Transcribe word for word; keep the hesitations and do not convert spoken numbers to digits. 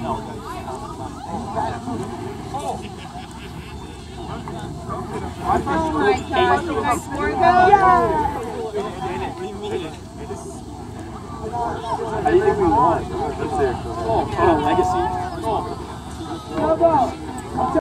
Oh my gosh, you guys scored though? Yeah! How do you think we won? What's there? Oh, legacy. Oh.